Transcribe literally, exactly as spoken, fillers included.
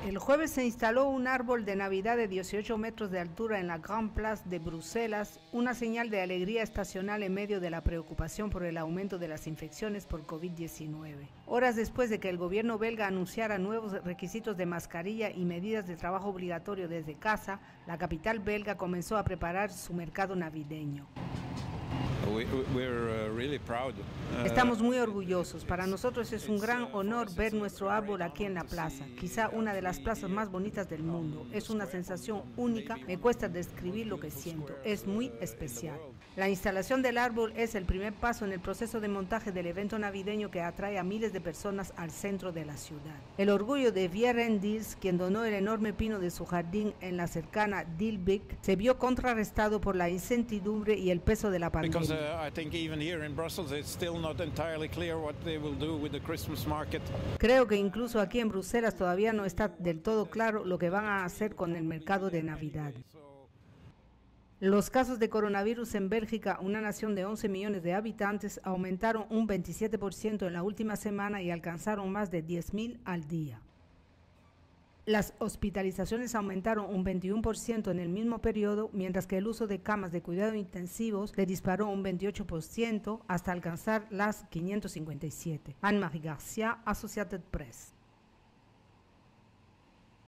El jueves se instaló un árbol de Navidad de dieciocho metros de altura en la Grand Place de Bruselas, una señal de alegría estacional en medio de la preocupación por el aumento de las infecciones por COVID diecinueve. Horas después de que el gobierno belga anunciara nuevos requisitos de mascarilla y medidas de trabajo obligatorio desde casa, la capital belga comenzó a preparar su mercado navideño. Estamos muy orgullosos. Para nosotros es un gran honor ver nuestro árbol aquí en la plaza, quizá una de las plazas más bonitas del mundo. Es una sensación única, me cuesta describir lo que siento, es muy especial. La instalación del árbol es el primer paso en el proceso de montaje del evento navideño que atrae a miles de personas al centro de la ciudad. El orgullo de Vierendils, quien donó el enorme pino de su jardín en la cercana Dilbeek, se vio contrarrestado por la incertidumbre y el peso de la pandemia. Creo que incluso aquí en Bruselas todavía no está del todo claro lo que van a hacer con el mercado de Navidad. Los casos de coronavirus en Bélgica, una nación de once millones de habitantes, aumentaron un veintisiete por ciento en la última semana y alcanzaron más de diez mil al día. Las hospitalizaciones aumentaron un veintiuno por ciento en el mismo periodo, mientras que el uso de camas de cuidado intensivos le disparó un veintiocho por ciento hasta alcanzar las quinientos cincuenta y siete. Anne-Marie Garcia, Associated Press.